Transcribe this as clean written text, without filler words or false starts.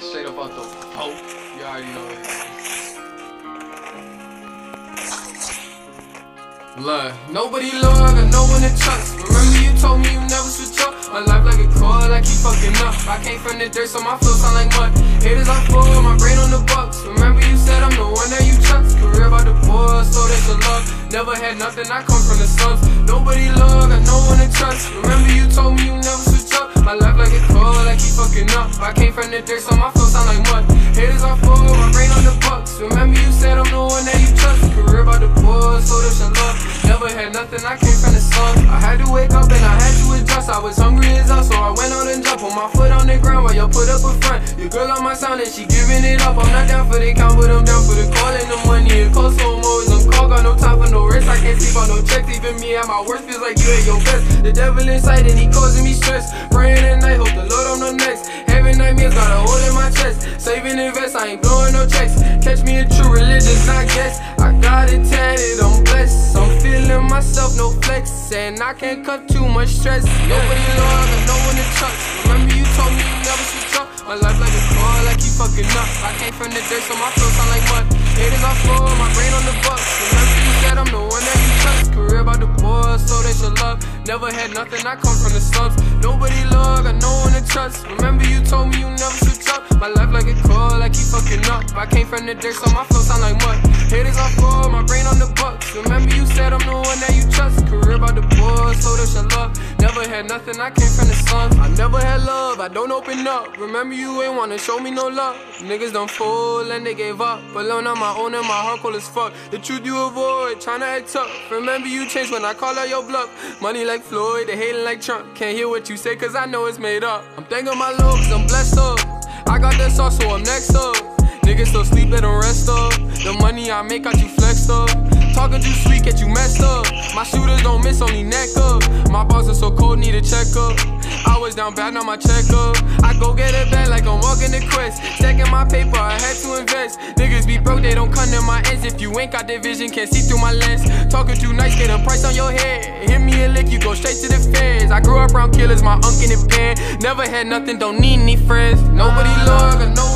Straight up out the boat. You already know it is. Love. Nobody love, got no one to trust. Remember you told me you never switch up. My life like a cord, I keep fucking up. I came from the dirt, so my flow sound like mud. Haters are full, my brain on the bucks. Remember you said I'm the one that you trust. Career by the boys, so they should love. Never had nothing, I come from the slums. Nobody love, got no one to trust. Remember you told me you never switch up. My life like a cord, I keep fucking up. I came from the dirt, so my flow sound like mud. Haters are full, my brain on the bucks. Remember you said I'm the one that you trust. Career by the boys, so they should love. Never had nothing, I came from the slums. I had to wake up and I had to adjust. I was hungry as hell, so I went out and jumped. Put my foot on the ground while you put up a front. Your girl on my sound and she giving it up. I'm not down for the count, but I'm down for the call and the money. It costs so I'm always on call, got no time for no rest. I can't sleep on no checks, even me at my worst feels like you at your best. The devil inside and he causing me stress. Praying at night, hope the Lord on the next. Having nightmares, got a hole in my chest. Saving invest, I ain't blowing no checks. Catch me a true religious, not guess. I got it tatted, I'm blessed. I'm feeling myself, no flex. And I can't cut too much stress. Nobody love and no one to trust. Remember you told me you never switch up. My life like a car, I keep fucking up. I came from the dirt, so my flow sound like mud. Haters are full, my brain on the bucks. Remember you said I'm the one that you trust. Career by the boys, so they should love. Never had nothing, I come from the slums. Nobody love, got no one to trust. Remember you told me you never switch up. My life like a car, I keep fucking up. I came from the dirt, so my flow sound like mud. Haters are full, my brain on the bucks. Remember you said I'm the one that you trust. Career by the boys, so they should love. Never had nothing, I came from the slums. I never had love, I don't open up. Remember you ain't wanna show me no love. Niggas done fool and they gave up. Alone on my own and my heart cold as fuck. The truth you avoid, tryna act tough. Remember you changed when I call out your bluff. Money like Floyd, they hating like Trump. Can't hear what you say cause I know it's made up. I'm thanking my Lord cause I'm blessed up. I got the sauce so I'm next up. Niggas still sleep, let them rest up. The money I make got you flexed up. Talking too sweet, get you messed up. My shooters don't miss, only neck up. My balls are so cold, need a checkup. I was down bad, now my check up. I go get it back like I'm walking the quest. Stacking my paper, I had to invest. Niggas be broke, they don't come to my ends. If you ain't got the vision, can't see through my lens. Talking too nice, get a price on your head. Hit me a lick, you go straight to the feds. I grew up around killers, my unk in the pen. Never had nothing, don't need any friends. Nobody love, got no